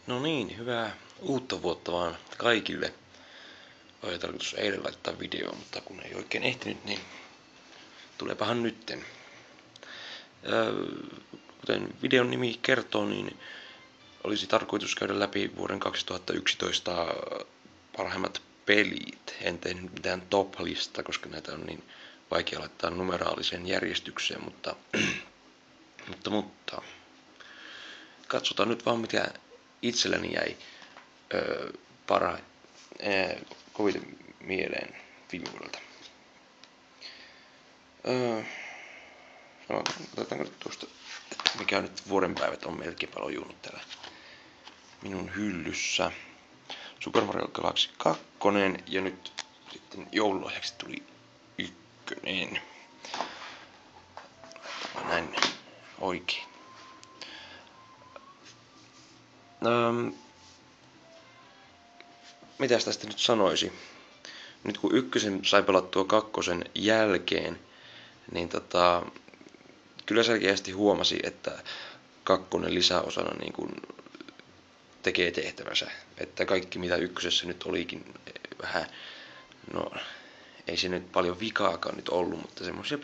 No niin, hyvää uutta vuotta vaan kaikille. Oli tarkoitus eilen laittaa video, mutta kun ei oikein ehtinyt, niin tuleepahan nytten. Kuten videon nimi kertoo, niin olisi tarkoitus käydä läpi vuoden 2011 parhaimmat pelit. En tehnyt mitään top-lista, koska näitä on niin vaikea laittaa numeraaliseen järjestykseen, mutta katsotaan nyt vaan mitä itselläni jäi koviten mieleen viime vuodelta. No, otetaanko tuosta, mikä nyt vuodenpäivät on melkein lojunut täällä minun hyllyssä. Super Mario Galaxy 2 ja nyt sitten joululahjaksi tuli 1. Näin oikein. Mitäs tästä nyt sanoisi? Nyt kun 1 sai pelattua 2 jälkeen, niin kyllä selkeästi huomasi, että 2 lisäosana niin kuin tekee tehtävänsä. Että kaikki mitä 1 nyt olikin vähän, no ei se nyt paljon vikaakaan nyt ollut, mutta semmoisia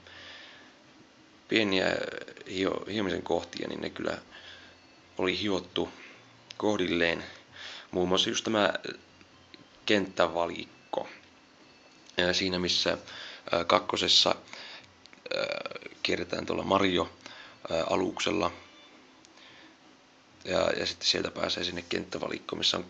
pieniä hiomisen kohtia, niin ne kyllä oli hiottu kohdilleen. Muun muassa just tämä kenttävalikko. Siinä missä 2. kierretään tuolla Mario-aluksella. Ja sitten sieltä pääsee sinne kenttävalikkoon, missä on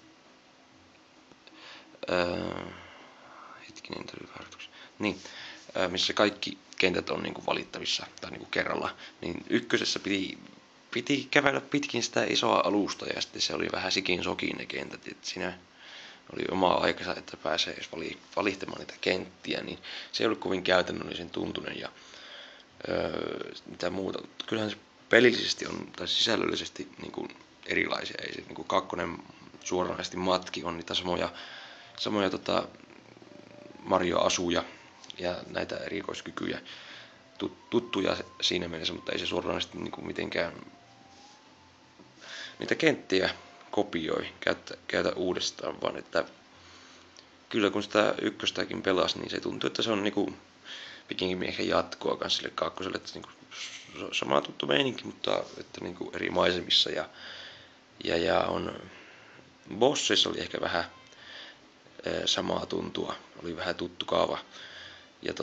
missä kaikki kentät on niinku valittavissa tai niinku kerralla, niin 1 piti kävellä pitkin sitä isoa alusta ja sitten se oli vähän sikin sokin ne kentät, että siinä oli oma aikansa, että pääsee edes valittamaan niitä kenttiä, niin se ei ollut kovin käytännöllisen tuntunen ja mitä muuta. Kyllähän se pelillisesti on, tai sisällöllisesti niin kuin erilaisia, ei se niin kuin 2 suoranaisesti matki on niitä samoja Mario-asuja ja näitä erikoiskykyjä tuttuja siinä mielessä, mutta ei se suoranaisesti niin kuin mitenkään niitä kenttiä kopioi, käytä uudestaan, vaan että kyllä kun sitä 1kin pelasi, niin se tuntuu, että se on niinku pikemminkin ehkä jatkoa kans sille 2, että niinku sama tuttu meininki, mutta että niinku eri maisemissa ja on bosseissa oli ehkä vähän samaa tuntua, oli vähän tuttu kaava ja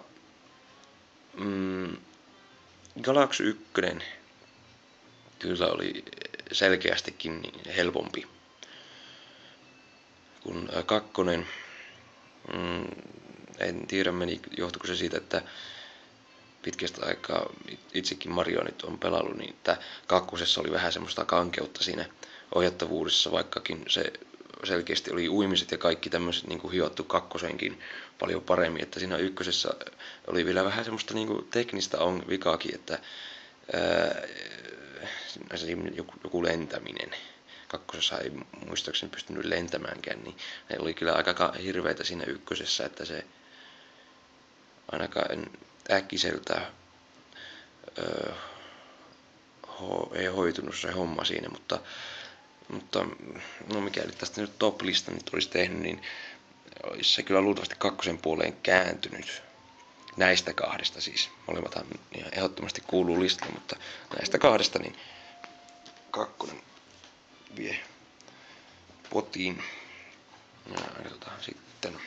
Galaxy 1 kyllä oli selkeästikin helpompi kuin 2. En tiedä johtuiko se siitä, että pitkästä aikaa itsekin Mario nyt on pelannut, niin että 2 oli vähän semmoista kankeutta siinä ohjattavuudessa, vaikkakin se selkeästi oli uimiset ja kaikki tämmöiset niin kuin hiottu 2 paljon paremmin, että siinä 1 oli vielä vähän semmoista niin kuin teknistä vikaakin, että joku lentäminen. 2 ei muistaakseni pystynyt lentämäänkään, niin ne oli kyllä aika hirveitä siinä 1, että se ainakaan äkkiseltä ei hoitunut se homma siinä, mutta no mikäli tästä nyt top-lista nyt olisi tehnyt, niin olisi se kyllä luultavasti 2 puoleen kääntynyt. Näistä 2 siis. Molemmathan ihan ehdottomasti kuuluu listalle, mutta näistä 2 niin 2 vie potiin. Ja katsotaan sitten.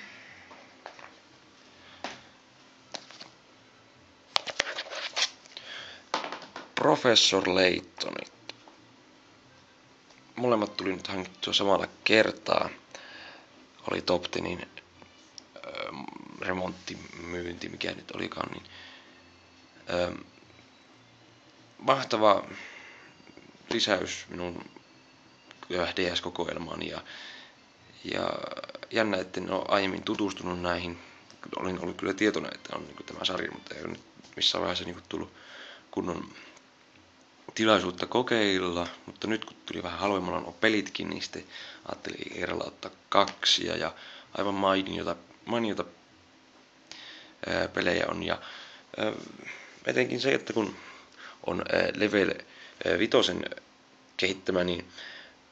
Professor Laytonit. Molemmat tuli nyt hankittua samalla kertaa. Oli Top 10 remonttimyynti, mikä nyt olikaan, niin mahtava lisäys minun DS-kokoelmaan ja jännä, että en ole aiemmin tutustunut näihin. Olin ollut kyllä tietoinen, että on niin tämä sarja, mutta ei ole nyt missään vaiheessa niin tullut kunnon tilaisuutta kokeilla, mutta nyt kun tuli vähän halvemmalla nuo pelitkin, niin sitten ajattelin kerralla ottaa 2 ja aivan mainiota pelejä on ja etenkin se, että kun on Level 5 kehittämä, niin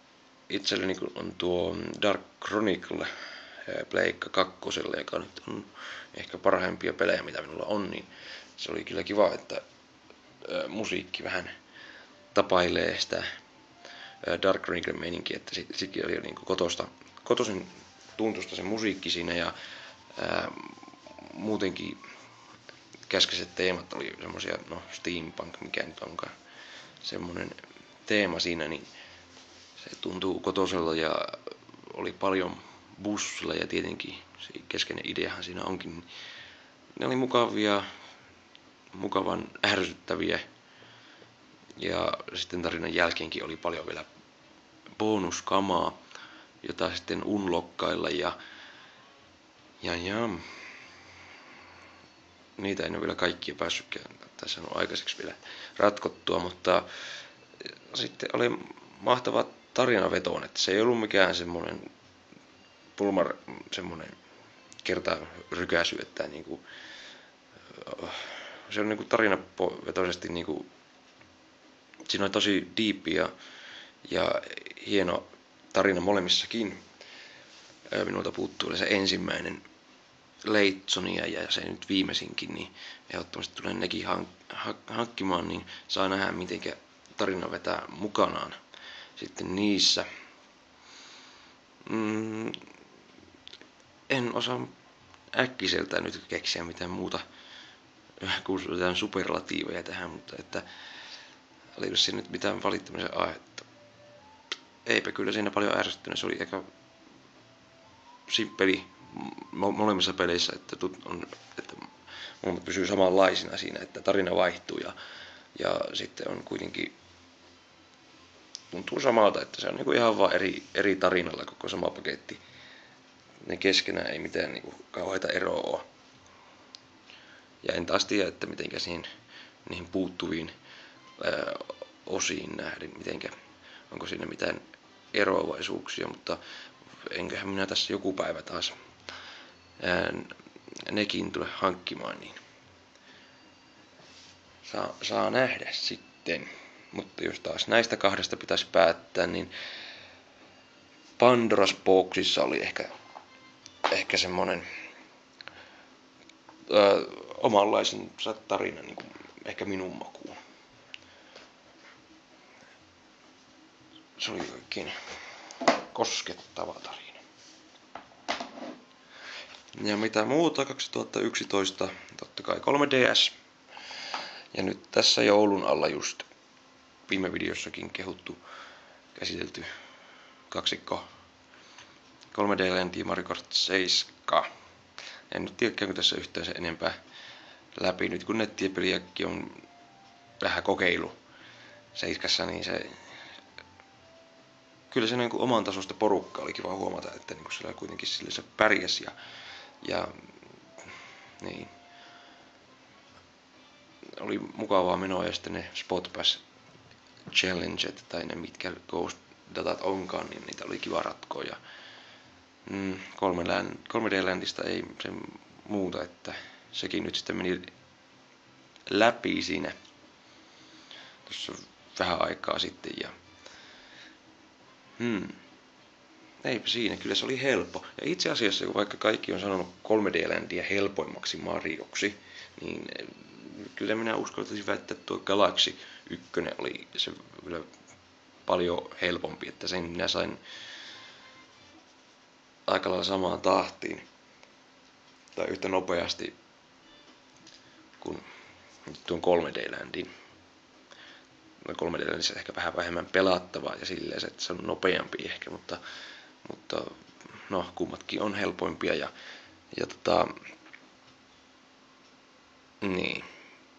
itselleni on tuo Dark Chronicle Pleikka 2, joka nyt on ehkä parhaimpia pelejä mitä minulla on, niin se oli kyllä kiva, että musiikki vähän tapailee sitä Dark Chronicle meininkiä, että sekin oli niinku kotoisin tuntusta se musiikki siinä ja muutenkin käskeiset teemat oli semmosia, no steampunk, mikä nyt onkaan semmonen teema siinä, niin se tuntuu kotoiselta ja oli paljon bussilla ja tietenkin se keskeinen ideahan siinä onkin. Niin ne oli mukavia, mukavan ärsyttäviä ja sitten tarinan jälkeenkin oli paljon vielä bonuskamaa, jota sitten unlockkailla ja niitä en ole vielä kaikkia päässytkään tässä on aikaiseksi vielä ratkottua, mutta sitten oli mahtava tarinavetoon, että se ei ollut mikään semmoinen pulmar, semmoinen kertarykäsy, että niinku, se on niinku tarinavetoisesti niinku, siinä on tosi deep ja hieno tarina molemmissakin. Minulta puuttuu se ensimmäinen Leitsonia ja se nyt viimeisinkin, niin ehdottomasti tulen nekin hankkimaan, niin saa nähdä mitenkä tarina vetää mukanaan sitten niissä. En osaa äkkiseltään nyt keksiä mitään muuta kuin jotain superlatiiveja tähän, mutta että oliko siinä nyt mitään valittamisen aihetta. Eipä kyllä siinä paljon ärsyttänyt, se oli aika simppeli molemmissa peleissä, että molemmat pysyy samanlaisina siinä, että tarina vaihtuu ja sitten on kuitenkin tuntuu samalta, että se on niinku ihan vaan eri tarinalla koko sama paketti. Ne keskenään ei mitään niinku kauheita eroa ole. Ja en taas tiedä, että mitenkä niihin puuttuviin osiin nähden, onko siinä mitään eroavaisuuksia, mutta enköhän minä tässä joku päivä taas nekin tule hankkimaan, niin saa nähdä sitten. Mutta jos taas näistä kahdesta pitäisi päättää, niin Pandora's Boxissa oli ehkä semmonen omanlaisensa tarina, niin kuin ehkä minun makuun. Se oli oikein koskettava tarina. Ja mitä muuta 2011, totta kai 3DS. Ja nyt tässä joulun alla just viime videossakin käsitelty kaksikko 3D Land ja Mario Kart 7. En nyt tiedä, käykö tässä yhtään se enempää läpi. Nyt kun nettipeliäkin on vähän kokeilu 7, niin kyllä se niin kuin oman tasosta porukka oli kiva huomata, että niin kuin siellä kuitenkin sille se pärjäs ja niin. Oli mukavaa menoa ja sitten ne Spot Pass Challenget tai ne mitkä Ghost datat onkaan, niin niitä oli kiva ratkoa ja 3D Landista ei sen muuta, että sekin nyt sitten meni läpi siinä tuossa vähän aikaa sitten ja eipä siinä, kyllä se oli helppo. Ja itse asiassa, vaikka kaikki on sanonut 3D Landia helpoimmaksi Marioksi, niin kyllä minä uskaltaisin väittää, että tuo Galaxy 1 oli se kyllä paljon helpompi, että sen minä sain aika lailla samaan tahtiin tai yhtä nopeasti kuin tuon 3D Landin. 3D Landissa ehkä vähän vähemmän pelattavaa ja silleen, että se on nopeampi ehkä, mutta no kummatkin on helpoimpia ja niin.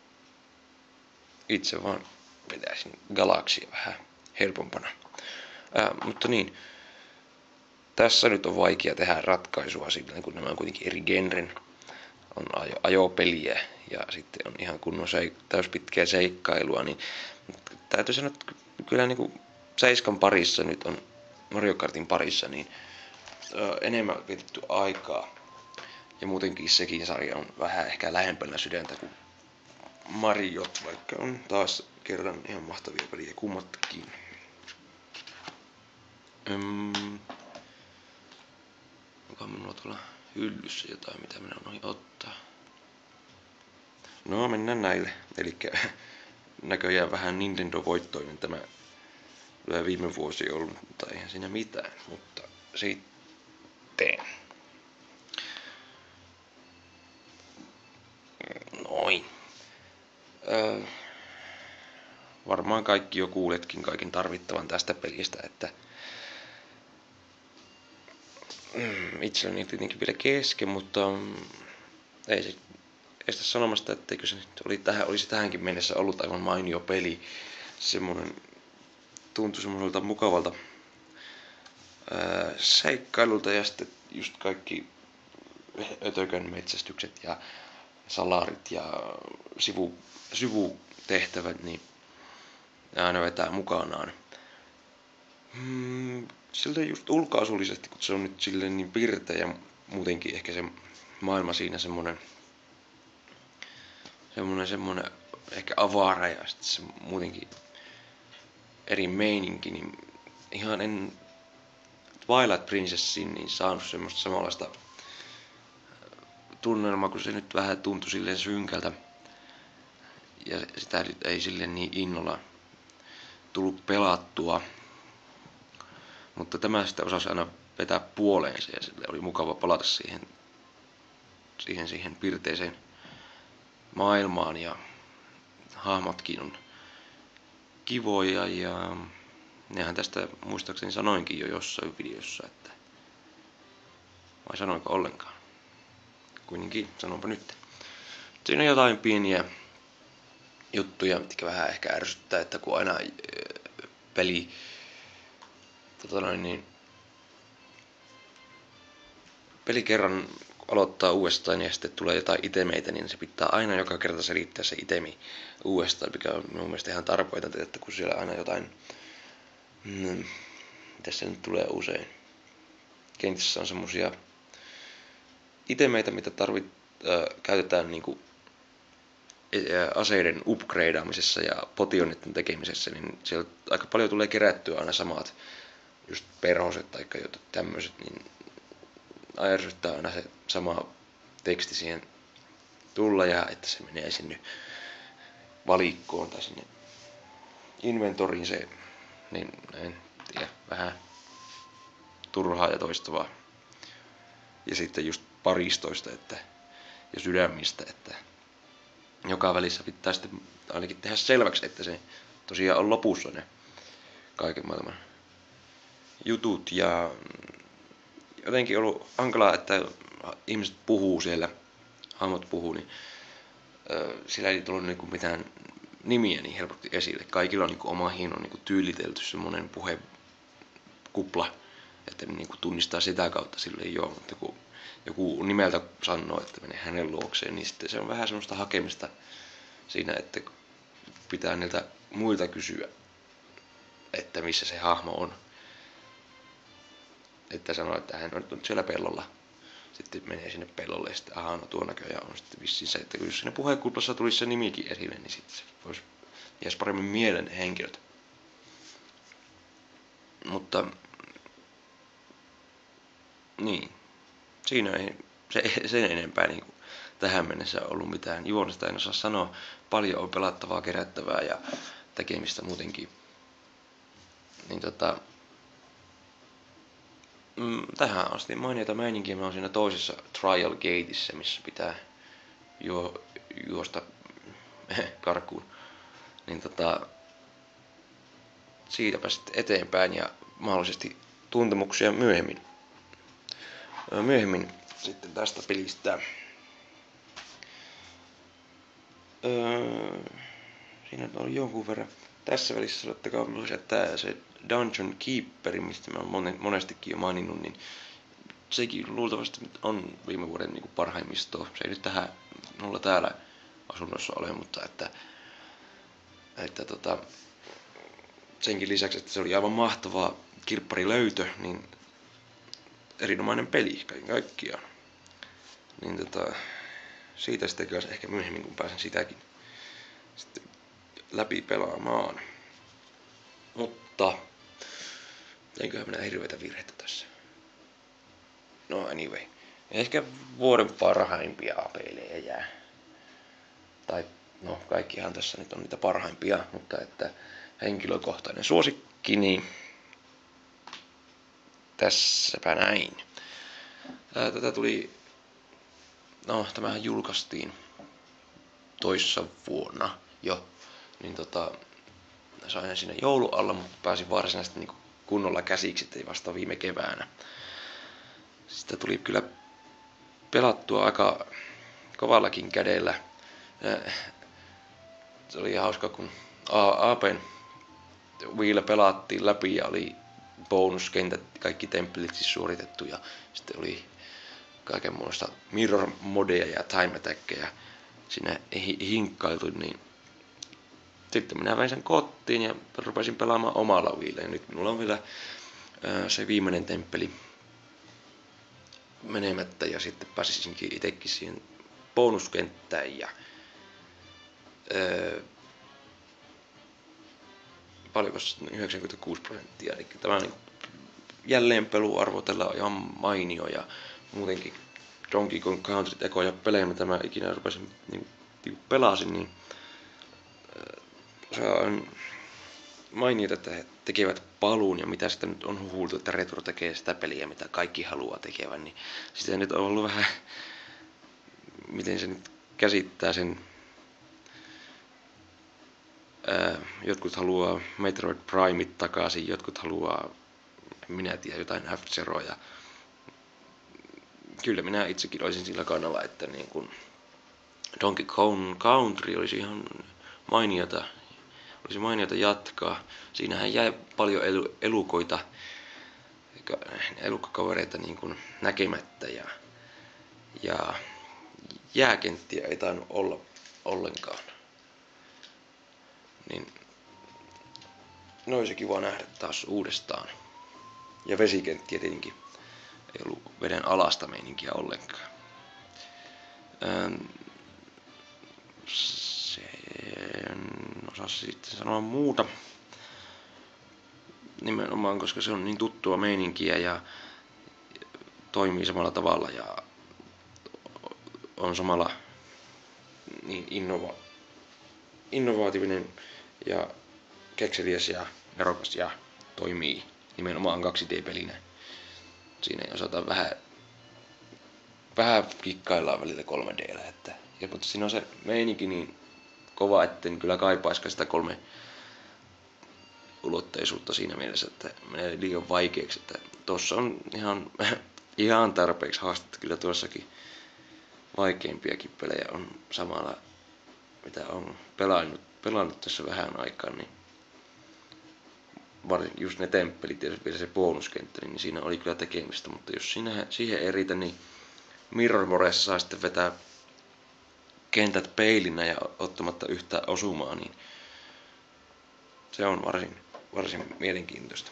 Itse vaan vetäisin Galaxia vähän helpompana. Mutta niin, tässä nyt on vaikea tehdä ratkaisua sillä, kun nämä on kuitenkin eri genren. On ajopeliä ja sitten on ihan kunnon täyspitkää seikkailua, niin täytyy sanoa, että kyllä niin kuin 7 parissa nyt on Mario Kartin parissa, niin enemmän vietetty aikaa. Ja muutenkin sekin sarja on vähän ehkä lähempänä sydäntä kuin Mariot, vaikka on taas kerran ihan mahtavia peliä kummatkin. Onko minulla tuolla hyllyssä jotain, mitä minä unohdin ottaa? No, mennään näille. Elikkä näköjään vähän Nintendo-voittoinen tämä viime vuosi ollut, mutta eihän siinä mitään. Mutta sitten. Noin. Varmaan kaikki jo kuuletkin kaiken tarvittavan tästä pelistä, että itselleni tietenkin vielä kesken, mutta ei se estä sanomasta, etteikö se nyt olisi tähänkin mennessä ollut aivan mainio peli. Semmoinen tuntui semmoiselta mukavalta seikkailulta ja sitten just kaikki ötökön metsästykset ja salarit ja sivutehtävät, niin aina vetää mukanaan. Siltä just ulkoasullisesti, kun se on nyt silleen niin pirteä ja muutenkin ehkä se maailma siinä semmonen ehkä avara ja sitten se muutenkin eri meininki, niin ihan en Twilight Princessiin niin saanut semmoista samanlaista tunnelmaa, kun se nyt vähän tuntui silleen synkältä ja sitä ei silleen niin innolla tullut pelattua. Mutta tämä sitten osasi aina vetää puoleensa ja sille oli mukava palata siihen pirteiseen maailmaan ja hahmotkin on kivoja ja nehän tästä muistaakseni sanoinkin jo jossain videossa, että vai sanoinko ollenkaan? Kuitenkin, sanonpa nyt. Siinä on jotain pieniä juttuja, mitkä vähän ehkä ärsyttää, että kun aina peli peli kerran aloittaa uudestaan ja sitten tulee jotain itemeitä, niin se pitää aina joka kerta selittää se itemi uudestaan, mikä on minun mielestä ihan tarpeetonta, että kun siellä aina jotain, mitä se nyt tulee usein. Kentissä on semmosia itemeitä, mitä käytetään niinku aseiden upgradeaamisessa ja potionitten tekemisessä, niin siellä aika paljon tulee kerättyä aina samat just perhoset tai jotain tämmöiset, niin ärsyttää aina se sama teksti siihen tulla ja että se menee sinne valikkoon tai sinne inventoriin se, niin en tiedä, vähän turhaa ja toistavaa. Ja sitten just paristoista ja sydämistä, että joka välissä pitää sitten ainakin tehdä selväksi, että se tosiaan on lopussa ne kaiken maailman jutut ja jotenkin ollut hankalaa, että ihmiset puhuu siellä, hahmot puhuu, niin sillä ei tullut niinku mitään nimiä niin helposti esille. Kaikilla on niinku oma hieno niinku tyylitelty semmonen puhekupla, että ne niinku tunnistaa sitä kautta silleen joo, mutta kun joku nimeltä sanoo, että menee hänen luokseen, niin sitten se on vähän semmoista hakemista siinä, että pitää niiltä muilta kysyä, että missä se hahmo on. Että sanoo, että hän on nyt siellä pellolla. Sitten menee sinne pellolle ja sitten no tuo näköjään on sitten vissiin se, että jos siinä puheenkuplassa tulisi se nimikin esille, niin sitten se voisi jäisi paremmin mieleen ne henkilöt. Mutta niin, siinä ei sen enempää niin kuin tähän mennessä ollut mitään. Juonesta en osaa sanoa. Paljon on pelattavaa, kerättävää ja tekemistä muutenkin. Niin tähän asti mainita meininkiä. Mä oon siinä toisessa Trial Gateissa, missä pitää juosta karkuun. Niin siitäpä sitten eteenpäin ja mahdollisesti tuntemuksia myöhemmin sitten tästä pelistä. Siinä oli jonkun verran. Tässä välissä sanottakaa myös, että se Dungeon Keeper, mistä mä oon monestikin jo maininnut, niin sekin luultavasti on viime vuoden niin kuin parhaimmistoa. Se ei nyt tähän mulla täällä asunnossa ole, mutta että senkin lisäksi, että se oli aivan mahtava kirpparilöytö, niin erinomainen peli kaiken kaikkiaan. Niin siitä sitten ehkä myöhemmin, kun pääsen sitäkin läpi pelaamaan. Mutta Teinköhän minä hirveitä virheitä tässä. No anyway. Ehkä vuoden parhaimpia pelejä jää. Tai no kaikkihan tässä nyt on niitä parhaimpia, mutta että henkilökohtainen suosikki, niin tässäpä näin. Tätä tuli, no tämähän julkaistiin toissa vuonna jo, niin sain sinne joulualla, mutta pääsin varsinaisesti niin kunnolla käsiksi, ei vasta viime keväänä. Sitä tuli kyllä pelattua aika kovallakin kädellä. Se oli hauska, kun AP:n Wiillä pelattiin läpi ja oli bonuskentät, kaikki temppelit siis suoritettu ja sitten oli kaikenmoista mirror modeja ja time attackeja siinä hinkkailtu, niin sitten minä vein sen kotiin ja rupesin pelaamaan omalla Wiillä ja nyt minulla on vielä se viimeinen temppeli menemättä ja sitten pääsisinkin itsekin siihen bonuskenttään ja paljonko 96%, eli tämä niin jälleen peluarvotella on ihan mainio ja muutenkin Donkey Kong Country ekoja pelejä, mitä mä ikinä rupesin niin pelasin, niin se on mainiota, että he tekevät paluun ja mitä sitten nyt on huhultu, että Retro tekee sitä peliä, mitä kaikki haluaa tekevän, niin sitä nyt on ollut vähän, miten se nyt käsittää sen. Jotkut haluaa Metroid Primeit takaisin, jotkut haluaa, minä tiedän, jotain F-Zeroa. Kyllä minä itsekin olisin sillä kannalla, että niin kun Donkey Kong Country olisi ihan mainiota, jatkaa. Siinähän jäi paljon elukkakavereita niin kun näkemättä ja jääkenttiä ei tainnut olla ollenkaan. Niin ne olisi kiva nähdä taas uudestaan. Ja vesikenttiä tietenkin. Ei ollut veden alasta meininkiä ollenkaan. En osaa sitten sanoa muuta. Nimenomaan, koska se on niin tuttua meininkiä ja toimii samalla tavalla ja on samalla niin innovaativinen ja kekseliäs ja nerokas ja toimii nimenomaan 2D-pelinä. Siinä ei osata vähän kikkaillaan välillä 3D:llä, mutta siinä on se meininki niin kova, etten kyllä kaipaiskaan sitä 3-ulotteisuutta siinä mielessä, että menee liian vaikeaksi, että tossa on ihan tarpeeksi haastetta, kyllä tuossakin vaikeimpiakin pelejä on samalla, mitä on pelannut tässä vähän aikaa, niin just ne temppelit ja vielä se bonuskenttä, niin siinä oli kyllä tekemistä, mutta jos siihen ei riitä, niin Mirror Moressa saa sitten vetää kentät peilinä ja ottamatta yhtään osumaa, niin se on varsin mielenkiintoista.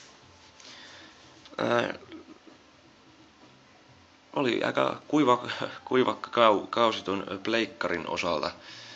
Oli aika kuivakka kausi tuon pleikkarin osalta.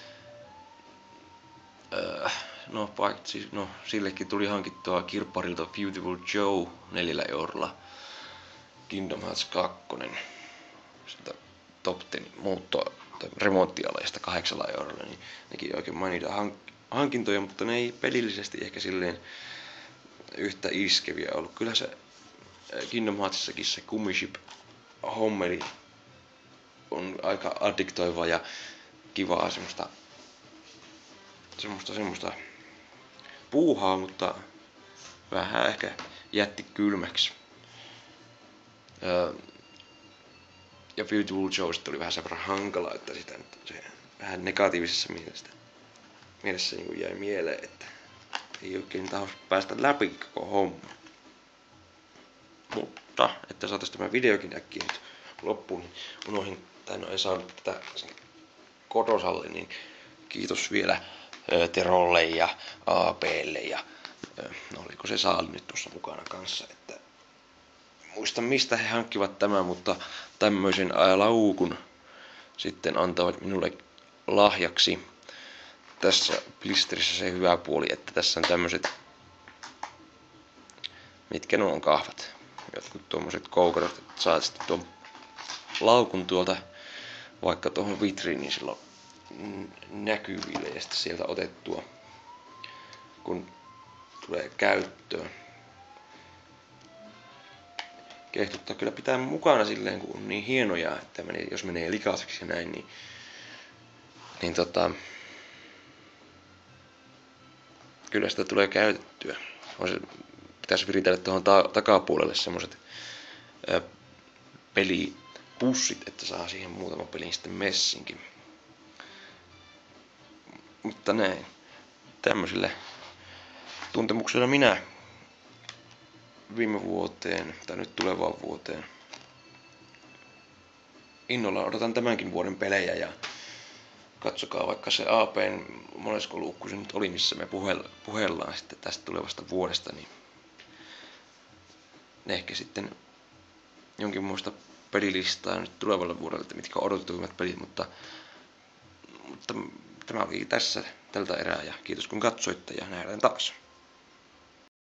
Sillekin tuli hankittua kirpparilta Beautiful Joe 4 eurolla. Kingdom Hearts 2. Sitä Top 10 remonttialajasta 8 eurolla. Niin nekin oikein mainita hankintoja, mutta ne ei pelillisesti ehkä silleen yhtä iskeviä ollut. Kyllä se Kingdom Heartsissakin se Kummiship-hommeli on aika addiktoivaa ja kivaa semmoista puuhaa, mutta vähän ehkä jätti kylmäksi. Ja Beautiful Joe oli vähän sen verran hankala, että sitä nyt se vähän negatiivisessa mielessä niin jäi mieleen, että ei oikein tahdo päästä läpi koko homma. Mutta, että saatais tämä videokin äkkiä nyt loppuun, niin unohdin, en saanut tätä kotosalle, niin kiitos vielä Terolle ja APlle ja oliko se Saali nyt tuossa mukana kanssa, että muista mistä he hankkivat tämän, mutta tämmöisen laukun sitten antavat minulle lahjaksi. Tässä blisterissä se hyvä puoli, että tässä on tämmöiset mitkä nuo on kahvat. Jotkut tuommoiset koukerot, että saat sitten tuon laukun tuolta vaikka tuohon vitriiniin silloin näkyville ja sitten sieltä otettua, kun tulee käyttöön. Kehituttaa kyllä pitää mukana silleen, kun on niin hienoja, että jos menee likaiseksi ja näin, niin kyllä sitä tulee käytettyä. Pitäisi viritellä tuohon takapuolelle semmoset pelipussit, että saa siihen muutama pelin sitten messinkin. Mutta näin. Tämmöisillä tuntemuksilla minä viime vuoteen tai nyt tulevaan vuoteen innolla odotan tämänkin vuoden pelejä ja katsokaa vaikka se AP:n monesko luukku se nyt oli, missä me puhellaan sitten tästä tulevasta vuodesta, niin ehkä sitten jonkinmoista pelilistaa nyt tulevalle vuodelle, että mitkä odotetuimmat pelit, mutta tämä oli tässä tältä erää ja kiitos kun katsoitte ja nähdään taas.